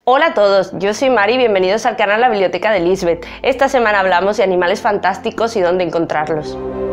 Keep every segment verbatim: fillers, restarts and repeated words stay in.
Hola a todos, yo soy Mari y bienvenidos al canal La Biblioteca de Lisbeth. Esta semana hablamos de animales fantásticos y dónde encontrarlos.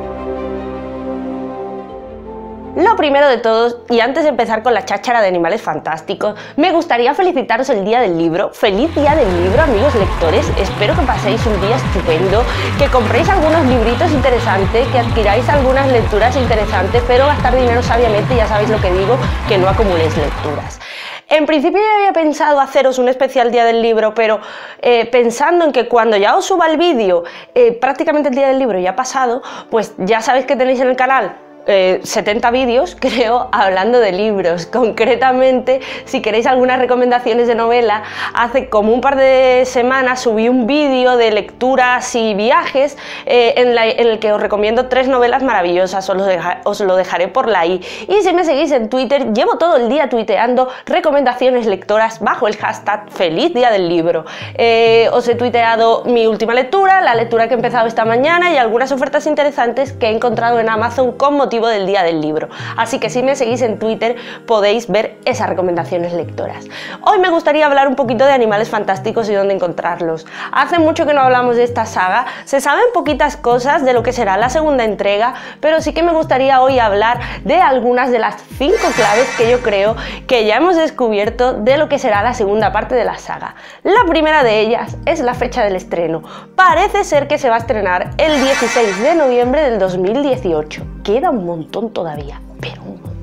Lo primero de todos, y antes de empezar con la cháchara de animales fantásticos, me gustaría felicitaros el Día del Libro. ¡Feliz Día del Libro, amigos lectores! Espero que paséis un día estupendo, que compréis algunos libritos interesantes, que adquiráis algunas lecturas interesantes, pero gastar dinero sabiamente, ya sabéis lo que digo, que no acumuléis lecturas. En principio yo había pensado haceros un especial Día del Libro, pero eh, pensando en que cuando ya os suba el vídeo, eh, prácticamente el Día del Libro ya ha pasado, pues ya sabéis que tenéis en el canal Eh, setenta vídeos, creo, hablando de libros. Concretamente, si queréis algunas recomendaciones de novela, hace como un par de semanas subí un vídeo de lecturas y viajes eh, en, la, en el que os recomiendo tres novelas maravillosas, os lo, deja, os lo dejaré por la i. Y si me seguís en Twitter, llevo todo el día tuiteando recomendaciones lectoras bajo el hashtag Feliz Día del Libro. Eh, os he tuiteado mi última lectura, la lectura que he empezado esta mañana y algunas ofertas interesantes que he encontrado en Amazon con motivo del Día del Libro, así que si me seguís en Twitter podéis ver esas recomendaciones lectoras. Hoy me gustaría hablar un poquito de animales fantásticos y dónde encontrarlos. Hace mucho que no hablamos de esta saga, se saben poquitas cosas de lo que será la segunda entrega, pero sí que me gustaría hoy hablar de algunas de las cinco claves que yo creo que ya hemos descubierto de lo que será la segunda parte de la saga. La primera de ellas es la fecha del estreno. Parece ser que se va a estrenar el dieciséis de noviembre del dos mil dieciocho. Queda un montón todavía, pero un montón.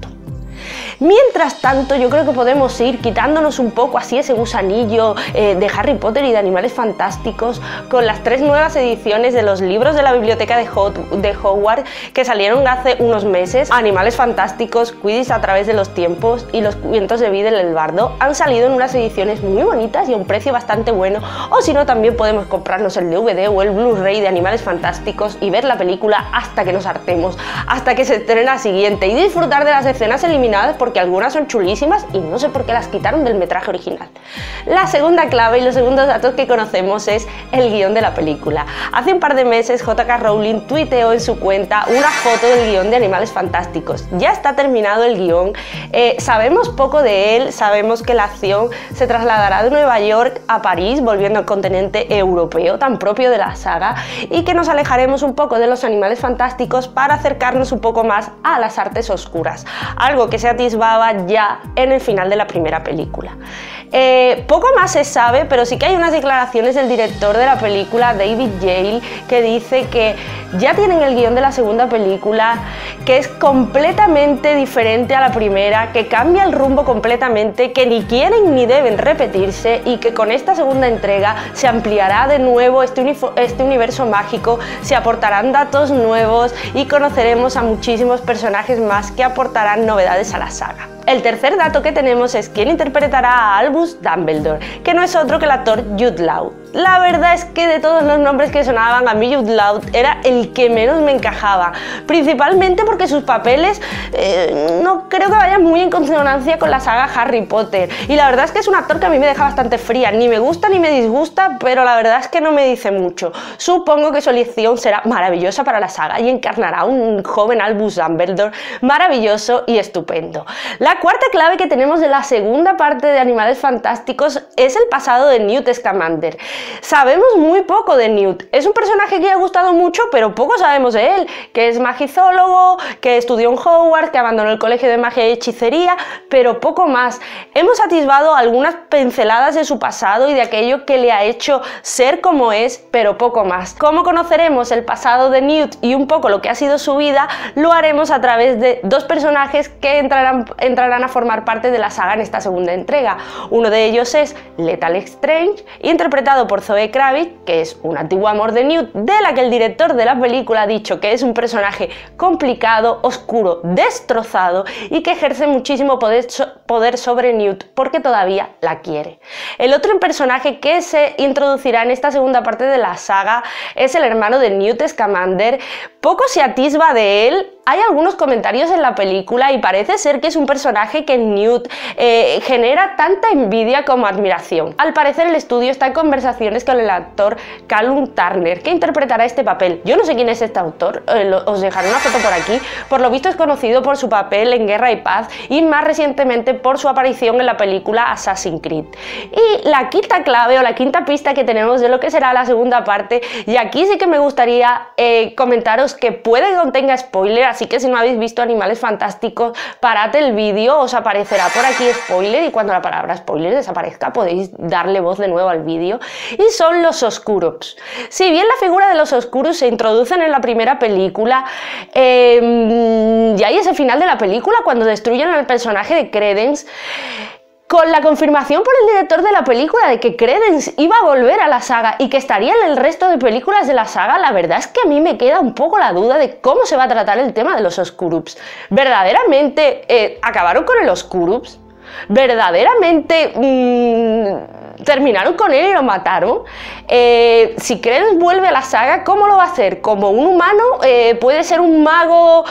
Mientras tanto, yo creo que podemos ir quitándonos un poco así ese gusanillo eh, de Harry Potter y de animales fantásticos con las tres nuevas ediciones de los libros de la biblioteca de, Hot de Hogwarts que salieron hace unos meses. Animales fantásticos, Quidditch a través de los tiempos y los cuentos de Videl el Bardo han salido en unas ediciones muy bonitas y a un precio bastante bueno, o si no también podemos comprarnos el D V D o el Blu-ray de Animales Fantásticos y ver la película hasta que nos hartemos, hasta que se estrena la siguiente y disfrutar de las escenas eliminadas porque algunas son chulísimas y no sé por qué las quitaron del metraje original. La segunda clave y los segundos datos que conocemos es el guión de la película. Hace un par de meses J K Rowling tuiteó en su cuenta una foto del guión de Animales Fantásticos. Ya está terminado el guión, eh, sabemos poco de él, sabemos que la acción se trasladará de Nueva York a París, volviendo al continente europeo tan propio de la saga, y que nos alejaremos un poco de los animales fantásticos para acercarnos un poco más a las artes oscuras, algo que se atisbaba ya en el final de la primera película. Eh, poco más se sabe, pero sí que hay unas declaraciones del director de la película, David Yale, que dice que ya tienen el guión de la segunda película, que es completamente diferente a la primera, que cambia el rumbo completamente, que ni quieren ni deben repetirse y que con esta segunda entrega se ampliará de nuevo este, este universo mágico, se aportarán datos nuevos y conoceremos a muchísimos personajes más que aportarán novedades a la saga. El tercer dato que tenemos es quién interpretará a Albus Dumbledore, que no es otro que el actor Jude Law. La verdad es que de todos los nombres que sonaban, a mí Jude Law era el que menos me encajaba, principalmente porque sus papeles eh, no creo que vayan muy en consonancia con la saga Harry Potter, y la verdad es que es un actor que a mí me deja bastante fría, ni me gusta ni me disgusta, pero la verdad es que no me dice mucho. Supongo que su elección será maravillosa para la saga y encarnará a un joven Albus Dumbledore maravilloso y estupendo. La cuarta clave que tenemos de la segunda parte de Animales Fantásticos es el pasado de Newt Scamander. Sabemos muy poco de Newt, es un personaje que ha gustado mucho, pero poco sabemos de él, que es magizólogo, que estudió en Hogwarts, que abandonó el colegio de magia y hechicería, pero poco más. Hemos atisbado algunas pinceladas de su pasado y de aquello que le ha hecho ser como es, pero poco más. ¿Cómo conoceremos el pasado de Newt y un poco lo que ha sido su vida? Lo haremos a través de dos personajes que entrarán, entrarán a formar parte de la saga en esta segunda entrega. Uno de ellos es Lethal Strange, interpretado por Zoe Kravitz, que es un antiguo amor de Newt, de la que el director de la película ha dicho que es un personaje complicado, oscuro, destrozado y que ejerce muchísimo poder, so poder sobre Newt porque todavía la quiere. El otro personaje que se introducirá en esta segunda parte de la saga es el hermano de Newt Scamander, Poco se atisba de él. Hay algunos comentarios en la película y parece ser que es un personaje que Newt eh, genera tanta envidia como admiración. Al parecer el estudio está en conversaciones con el actor Callum Turner, que interpretará este papel. Yo no sé quién es este autor, eh, lo, os dejaré una foto por aquí. Por lo visto es conocido por su papel en Guerra y Paz y más recientemente por su aparición en la película Assassin's Creed. Y la quinta clave o la quinta pista que tenemos de lo que será la segunda parte, y aquí sí que me gustaría eh, comentaros que puede que contenga spoiler, así que si no habéis visto Animales Fantásticos, parad el vídeo, os aparecerá por aquí spoiler y cuando la palabra spoiler desaparezca podéis darle voz de nuevo al vídeo. Y son los Oscurops. Si bien la figura de los Oscuros se introducen en la primera película, eh, y hay ese final de la película cuando destruyen al personaje de Credence, con la confirmación por el director de la película de que Credence iba a volver a la saga y que estaría en el resto de películas de la saga, la verdad es que a mí me queda un poco la duda de cómo se va a tratar el tema de los Oscurops. ¿Verdaderamente eh, acabaron con el Oscurops? ¿Verdaderamente mmm, terminaron con él y lo mataron? Eh, si Credence vuelve a la saga, ¿cómo lo va a hacer? ¿Como un humano? Eh, ¿Puede ser un mago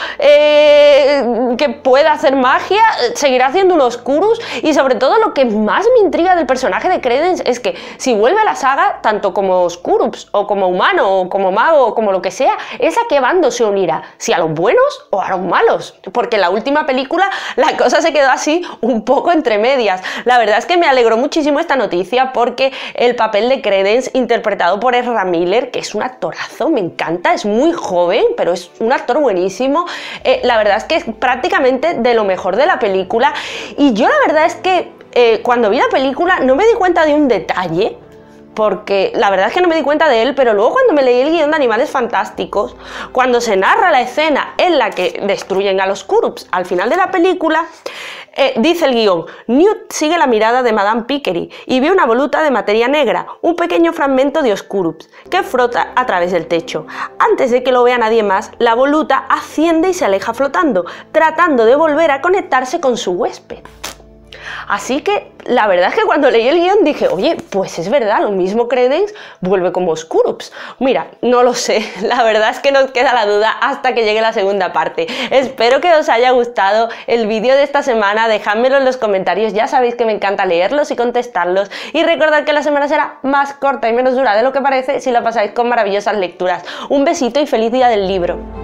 eh, que pueda hacer magia? ¿Seguirá haciendo un Oscurus? Y sobre todo lo que más me intriga del personaje de Credence es que si vuelve a la saga, tanto como Oscurus o como humano o como mago o como lo que sea, ¿es a qué bando se unirá? ¿Si a los buenos o a los malos? Porque en la última película la cosa se quedó así un poco entre medias. La verdad es que me alegró muchísimo esta noticia porque el papel de Credence interpretado por Ezra Miller, que es un actorazo, me encanta, es muy joven pero es un actor buenísimo, eh, la verdad es que es prácticamente de lo mejor de la película. Y yo la verdad es que eh, cuando vi la película no me di cuenta de un detalle, porque la verdad es que no me di cuenta de él, pero luego cuando me leí el guión de Animales Fantásticos, cuando se narra la escena en la que destruyen a los Oscurops al final de la película, eh, dice el guión: Newt sigue la mirada de Madame Pickery y ve una voluta de materia negra, un pequeño fragmento de Oscurops, que frota a través del techo. Antes de que lo vea nadie más, la voluta asciende y se aleja flotando, tratando de volver a conectarse con su huésped. Así que la verdad es que cuando leí el guión dije, oye, pues es verdad, lo mismo Credence vuelve como Oscurops. Mira, no lo sé, la verdad es que nos queda la duda hasta que llegue la segunda parte. Espero que os haya gustado el vídeo de esta semana, dejádmelo en los comentarios, ya sabéis que me encanta leerlos y contestarlos, y recordad que la semana será más corta y menos dura de lo que parece si la pasáis con maravillosas lecturas. Un besito y feliz día del libro.